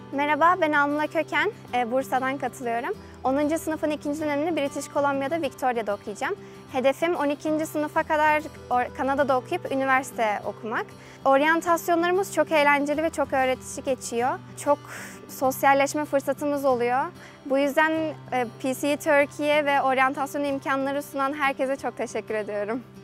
Merhaba, ben Almila Köken, Bursa'dan katılıyorum. 10. sınıfın 2. dönemini British Columbia'da Victoria'da okuyacağım. Hedefim 12. sınıfa kadar Kanada'da okuyup üniversite okumak. Oryantasyonlarımız çok eğlenceli ve çok öğretici geçiyor. Çok sosyalleşme fırsatımız oluyor. Bu yüzden PCE Türkiye ve oryantasyon imkanları sunan herkese çok teşekkür ediyorum.